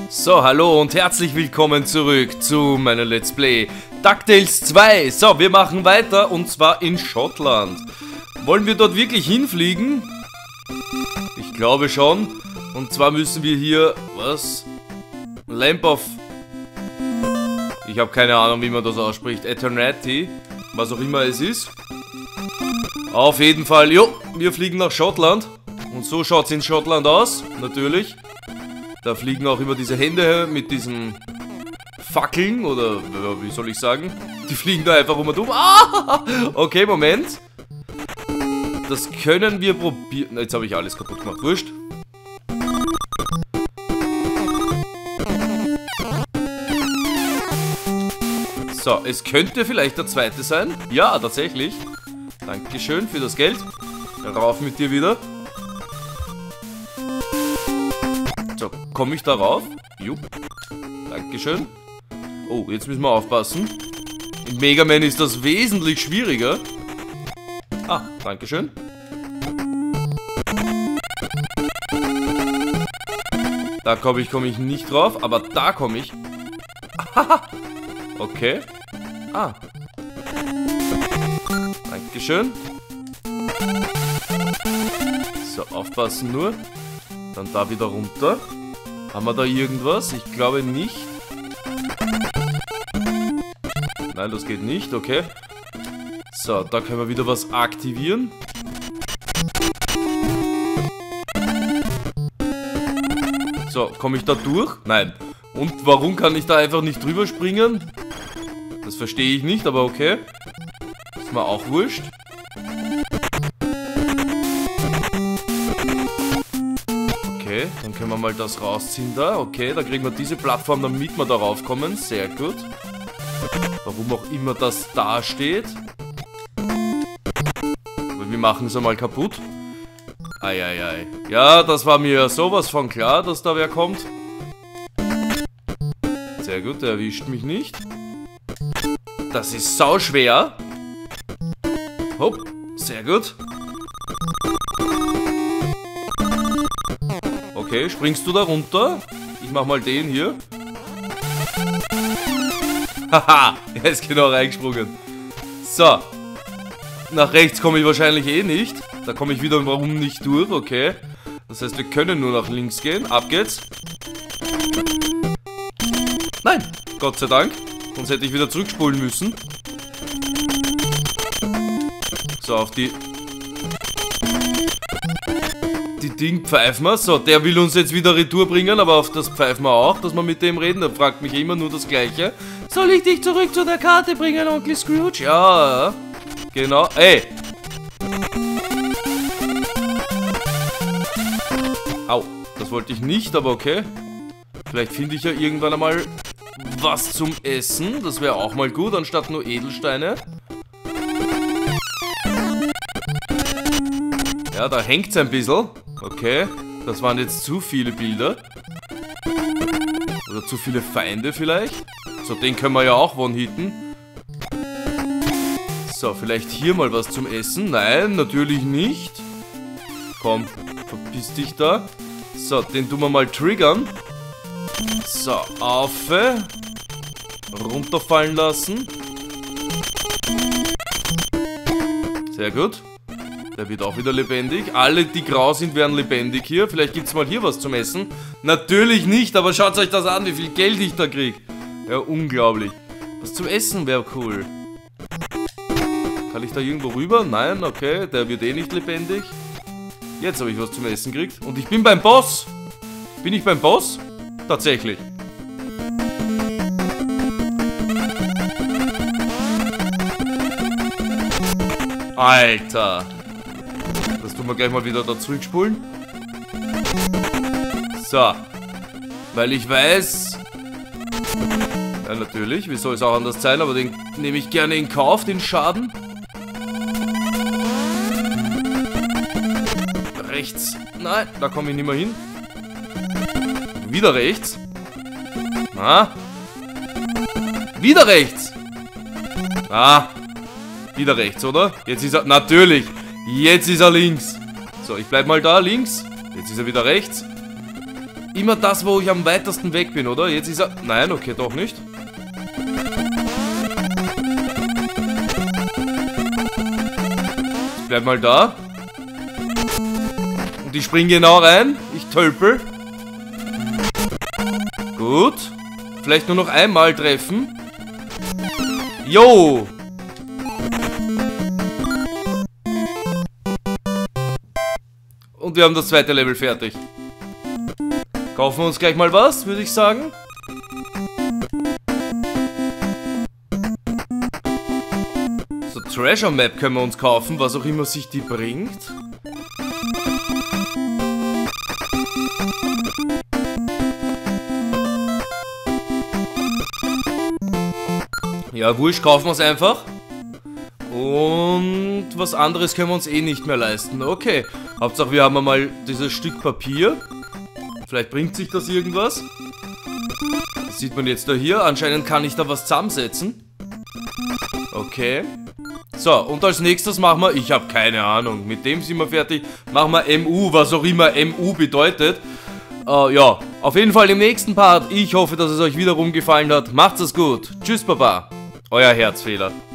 So, hallo und herzlich willkommen zurück zu meinem Let's Play DuckTales 2. So, wir machen weiter und zwar in Schottland. Wollen wir dort wirklich hinfliegen? Ich glaube schon. Und zwar müssen wir hier, was? Lamp of... Ich habe keine Ahnung, wie man das ausspricht. Eternity, was auch immer es ist. Auf jeden Fall, jo, wir fliegen nach Schottland. Und so schaut es in Schottland aus, natürlich. Da fliegen auch immer diese Hände mit diesen Fackeln, oder wie soll ich sagen? Die fliegen da einfach um und um. Ah! Okay, Moment. Das können wir probieren. Jetzt habe ich alles kaputt gemacht, wurscht. So, es könnte vielleicht der zweite sein. Ja, tatsächlich. Dankeschön für das Geld. Rauf mit dir wieder. So, komme ich da rauf? Jupp. Dankeschön. Oh, jetzt müssen wir aufpassen. In Mega Man ist das wesentlich schwieriger. Ah, Dankeschön. Da komme ich nicht drauf, aber da komme ich. Okay. Ah. Dankeschön. So, aufpassen nur. Dann da wieder runter. Haben wir da irgendwas? Ich glaube nicht. Nein, das geht nicht, okay. So, da können wir wieder was aktivieren. So, komme ich da durch? Nein. Und warum kann ich da einfach nicht drüber springen? Das verstehe ich nicht, aber okay. Ist mir auch wurscht. Okay, dann können wir mal das rausziehen da. Okay, da kriegen wir diese Plattform, damit wir darauf kommen. Sehr gut. Warum auch immer das da steht. Aber wir machen es einmal kaputt. Eieiei. Ja, das war mir sowas von klar, dass da wer kommt. Sehr gut, der erwischt mich nicht. Das ist sau schwer. Hopp, sehr gut. Okay, springst du da runter? Ich mach mal den hier. Haha, er ist genau reingesprungen. So. Nach rechts komme ich wahrscheinlich eh nicht. Da komme ich wiederum nicht durch, okay. Das heißt, wir können nur nach links gehen. Ab geht's. Nein, Gott sei Dank. Sonst hätte ich wieder zurückspulen müssen. So, auf die Ding pfeifen wir. So, der will uns jetzt wieder Retour bringen, aber auf das pfeifen wir auch, dass wir mit dem reden. Der fragt mich immer nur das Gleiche. Soll ich dich zurück zu der Karte bringen, Onkel Scrooge? Ja, genau. Ey! Au, das wollte ich nicht, aber okay. Vielleicht finde ich ja irgendwann einmal was zum Essen. Das wäre auch mal gut, anstatt nur Edelsteine. Ja, da hängt es ein bisschen. Okay, das waren jetzt zu viele Bilder. Oder zu viele Feinde vielleicht. So, den können wir ja auch one-hitten. So, vielleicht hier mal was zum Essen. Nein, natürlich nicht. Komm, verpiss dich da. So, den tun wir mal triggern. So, auf. Runterfallen lassen. Sehr gut. Der wird auch wieder lebendig. Alle, die grau sind, werden lebendig hier. Vielleicht gibt es mal hier was zum Essen. Natürlich nicht, aber schaut euch das an, wie viel Geld ich da kriege. Ja, unglaublich. Was zum Essen wäre cool. Kann ich da irgendwo rüber? Nein, okay. Der wird eh nicht lebendig. Jetzt habe ich was zum Essen gekriegt. Und ich bin beim Boss. Bin ich beim Boss? Tatsächlich. Alter. Das tun wir gleich mal wieder da zurückspulen. So. Weil ich weiß... Ja, natürlich. Wie soll es auch anders sein? Aber den nehme ich gerne in Kauf, den Schaden. Rechts. Nein, da komme ich nicht mehr hin. Wieder rechts. Ah. Wieder rechts. Ah. Wieder rechts, oder? Jetzt ist er... Natürlich. Jetzt ist er links. So, ich bleib mal da, links. Jetzt ist er wieder rechts. immer das, wo ich am weitesten weg bin, oder? Jetzt ist er... Nein, okay, doch nicht. Bleib mal da. Und ich spring genau rein. Ich tölpel. Gut. Vielleicht nur noch einmal treffen. Jo! Und wir haben das zweite Level fertig. Kaufen wir uns gleich mal was, würde ich sagen. So, Treasure Map können wir uns kaufen, was auch immer sich die bringt. Ja, wurscht, kaufen wir es einfach. Und was anderes können wir uns eh nicht mehr leisten. Okay, Hauptsache wir haben einmal dieses Stück Papier. Vielleicht bringt sich das irgendwas. Das sieht man jetzt da hier. Anscheinend kann ich da was zusammensetzen. Okay. So, und als nächstes machen wir, ich habe keine Ahnung, mit dem sind wir fertig. Machen wir MU, was auch immer MU bedeutet. Ja, auf jeden Fall im nächsten Part. Ich hoffe, dass es euch wiederum gefallen hat. Macht's es gut. Tschüss, Baba. Euer Herzfehler.